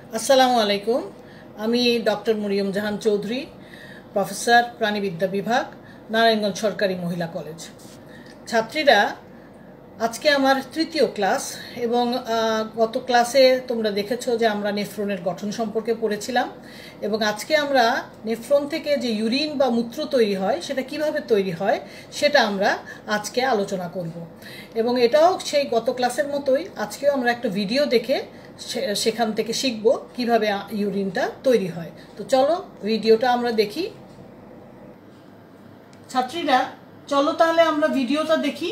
আসসালামু আলাইকুম। আমি ডক্টর মরিয়ম জাহান চৌধুরী, প্রফেসর প্রাণীবিদ্যা বিভাগ, নারায়ণগঞ্জ সরকারি মহিলা কলেজ। ছাত্রীরা, আজকে আমার তৃতীয় ক্লাস এবং গত ক্লাসে তোমরা দেখেছো যে আমরা নেফ্রনের গঠন সম্পর্কে পড়েছিলাম এবং আজকে আমরা নেফ্রন থেকে যে ইউরিন বা মূত্র তৈরি হয় সেটা কিভাবে তৈরি হয় সেটা আমরা আজকে আলোচনা করব। এবং এটাও সেই গত ক্লাসের মতোই আজকেও আমরা একটা ভিডিও দেখে সেখান থেকে শিখব কিভাবে ইউরিনটা তৈরি হয়। তো চলো ভিডিওটা আমরা দেখি। ছাত্রীরা, চলো তাহলে আমরা ভিডিওটা দেখি।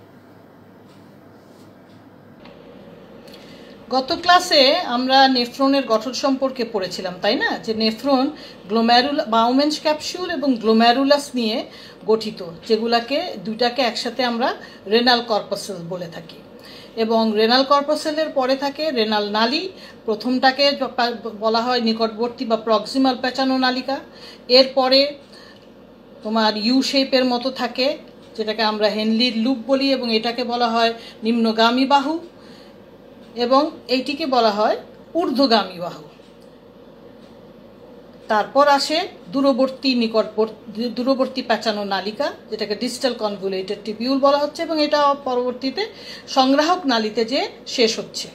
গত ক্লাসে আমরা নেফ্রনের গঠন সম্পর্কে পড়েছিলাম, তাই না? যে নেফ্রন বাউমেন্স ক্যাপসুল এবং গ্লোমেরুলাস নিয়ে গঠিত, যেগুলাকে দুইটাকে একসাথে আমরা রেনাল কর্পাসেল বলে থাকি। এবং রেনাল কর্পাসেলের পরে থাকে রেনাল নালী। প্রথমটাকে বলা হয় নিকটবর্তী বা প্রক্সিমাল পেঁচানো নালিকা। এরপরে তোমার ইউ শেপের মতো থাকে, যেটাকে আমরা হেনলির লুপ বলি, এবং এটাকে বলা হয় নিম্নগামী বাহু, এবং এইটিকে বলা হয় ঊর্ধ্বগামী বাহু। তারপর আসে দূরবর্তী পেঁচানো নালিকা, যেটাকে ডিস্টাল কনভলিউটেড টিবিউল বলা হচ্ছে, এবং এটা পরবর্তীতে সংগ্রাহক নালীতে যে শেষ হচ্ছে।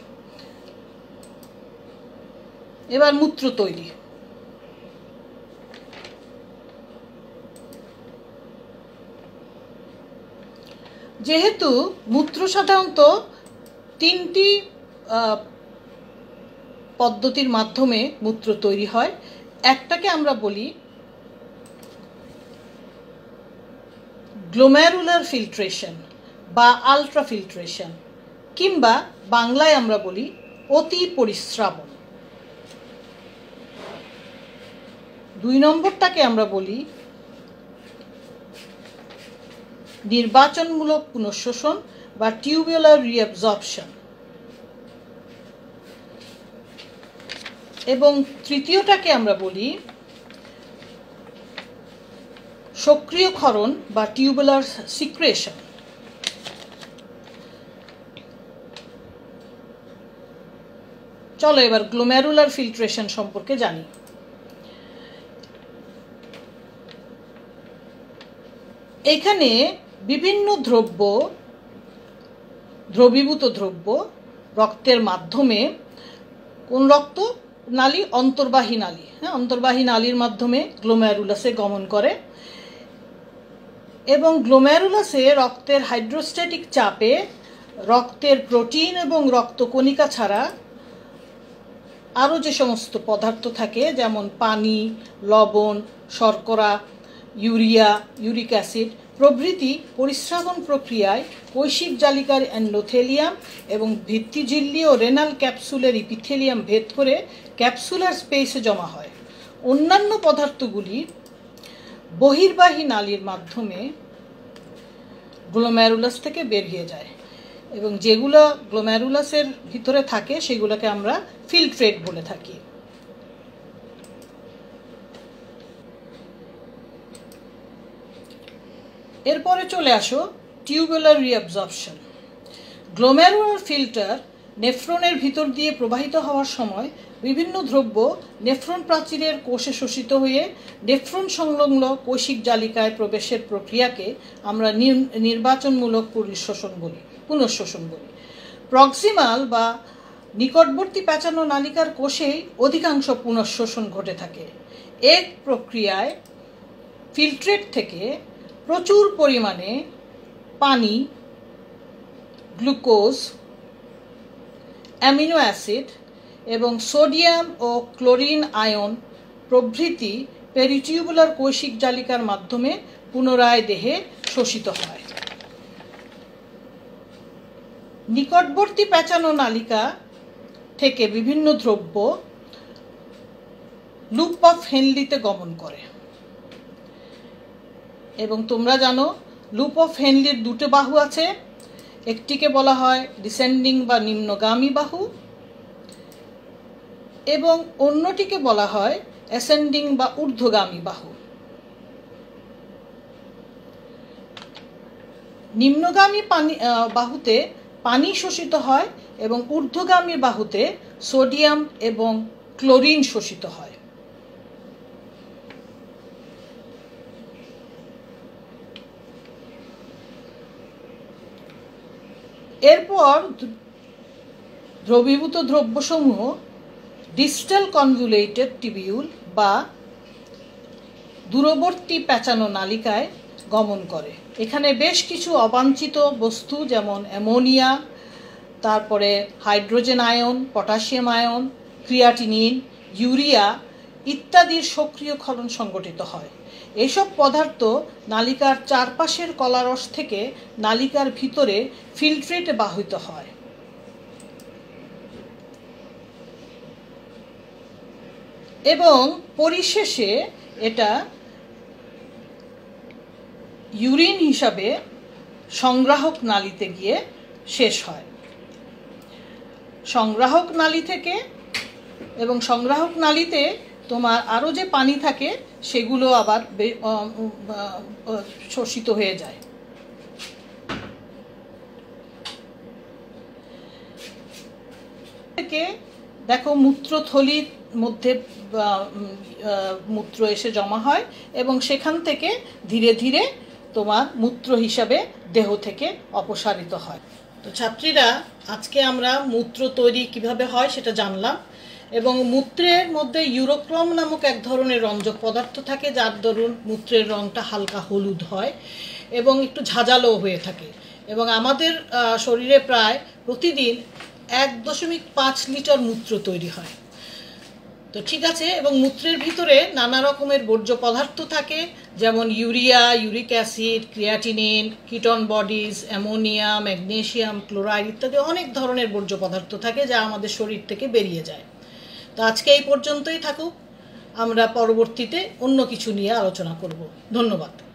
এবার মূত্র তৈরি। যেহেতু মূত্র সাধারণত তিনটি পদ্ধতির মাধ্যমে মূত্র তৈরি হয়, একটাকে আমরা বলি গ্লোমেরুলার ফিল্ট্রেশন বা আলট্রা ফিল্ট্রেশন, কিংবা বাংলায় আমরা বলি অতি পরিস্রাবণ। দুই নম্বরটাকে আমরা বলি নির্বাচনমূলক পুনঃশোষণ বা টিউবুলার রিঅ্যাবজর্পশন। এবং তৃতীয়টাকে আমরা বলি সক্রিয় ক্ষরণ বা টিউবুলার সিক্রেশন। চলো এবার গ্লোমেরুলার ফিল্ট্রেশন সম্পর্কে জানি। এখানে বিভিন্ন দ্রবীভূত দ্রব্য রক্তের মাধ্যমে, কোন রক্ত নালী? অন্তর্বাহী নালী। অন্তর্বাহী নালীর মাধ্যমে গ্লোমেরুলাসে গমন করে, এবং গ্লোমেরুলাসে রক্তের হাইড্রোস্ট্যাটিক চাপে রক্তের প্রোটিন এবং রক্তকণিকা ছাড়া আরও যে সমস্ত পদার্থ থাকে, যেমন পানি, লবণ, শর্করা, ইউরিয়া, ইউরিক অ্যাসিড প্রভৃতি পরিস্রাবণ প্রক্রিয়ায় কৈশিক জালিকার এন্ডোথেলিয়াম এবং ভিত্তিঝিল্লি ও রেনাল ক্যাপসুলের ইপিথেলিয়াম ভেদ করে ক্যাপসুলার স্পেসে জমা হয়। অন্যান্য পদার্থগুলি বহির্বাহী নালীর মাধ্যমে গ্লোমেরুলাস থেকে বেরিয়ে যায়, এবং যেগুলো গ্লোমেরুলাসের ভিতরে থাকে সেগুলোকে আমরা ফিল্ট্রেট বলে থাকি। এরপরে চলে আসো টিউবুলার রিঅ্যাবজর্পশন। গ্লোমেরুলার ফিল্টার নেফ্রনের ভিতর দিয়ে প্রবাহিত হওয়ার সময় বিভিন্ন দ্রব্য নেফ্রন প্রাচীরের কোষে শোষিত হয়ে নেফ্রন সংলগ্ন কৈশিক জালিকায় প্রবেশের প্রক্রিয়াকে আমরা নির্বাচনমূলক পুনঃশোষণ বলি। প্রক্সিমাল বা নিকটবর্তী পেঁচানো নালিকার কোষেই অধিকাংশ পুনঃশোষণ ঘটে থাকে। এই প্রক্রিয়ায় ফিল্ট্রেট থেকে প্রচুর পরিমাণে পানি, গ্লুকোজ, অ্যামিনো অ্যাসিড এবং সোডিয়াম ও ক্লোরিন আয়ন প্রভৃতি পেরিটিউবুলার কৈশিক জালিকার মাধ্যমে পুনরায় দেহে শোষিত হয়। নিকটবর্তী পেঁচানো নালিকা থেকে বিভিন্ন দ্রব্য লুপ অফ হেনলিতে গমন করে, এবং তোমরা জানো লুপ অফ হেনলির দুটো বাহু আছে। একটিকে বলা হয় ডিসেন্ডিং বা নিম্নগামী বাহু, এবং অন্যটিকে বলা হয় অ্যাসেন্ডিং বা ঊর্ধ্বগামী বাহু। নিম্নগামী বাহুতে পানি শোষিত হয় এবং ঊর্ধ্বগামী বাহুতে সোডিয়াম এবং ক্লোরিন শোষিত হয়। এরপর দ্রবীভূত দ্রব্যসমূহ ডিস্টাল কনভুলেটেড টিবিউল বা দূরবর্তী প্যাঁচানো নালিকায় গমন করে। এখানে বেশ কিছু অবাঞ্ছিত বস্তু যেমন অ্যামোনিয়া, তারপরে hydrogen ion, potassium ion, creatinine, urea ইত্যাদির সক্রিয় ক্ষরণ সংঘটিত হয়। এসব পদার্থ নালিকার চারপাশের কলারস থেকে নালিকার ভিতরে ফিল্ট্রেটে বাহিত হয়। এবং পরিশেষে এটা ইউরিন হিসাবে সংগ্রাহক নালীতে গিয়ে শেষ হয়। সংগ্রাহক নালী থেকে এবং সংগ্রাহক নালীতে তোমার আরও যে পানি থাকে সেগুলো আবার শোষিত হয়ে যায়। থেকে দেখো মূত্রথলির মধ্যে মূত্র এসে জমা হয় এবং সেখান থেকে ধীরে ধীরে তোমার মূত্র হিসাবে দেহ থেকে অপসারিত হয়। তো ছাত্রীরা, আজকে আমরা মূত্র তৈরি কিভাবে হয় সেটা জানলাম এবং মূত্রের মধ্যে ইউরোক্রম নামক এক ধরনের রঞ্জক পদার্থ থাকে, যার দরুন মূত্রের রঙটা হালকা হলুদ হয় এবং একটু ঝাঁঝালো হয়ে থাকে এবং আমাদের শরীরে প্রায় প্রতিদিন 1.5 লিটার মূত্র তৈরি হয়। তো ঠিক আছে, এবং মূত্রের ভিতরে নানা রকমের বর্জ্য পদার্থ থাকে, যেমন urea, uric acid, creatinine, ketone bodies, ammonia, magnesium, chloride ইত্যাদি অনেক ধরনের বর্জ্য পদার্থ থাকে যা আমাদের শরীর থেকে বেরিয়ে যায়। তো আজকে এই পর্যন্তই থাকুক, আমরা পরবর্তীতে অন্য কিছু নিয়ে আলোচনা করব। ধন্যবাদ।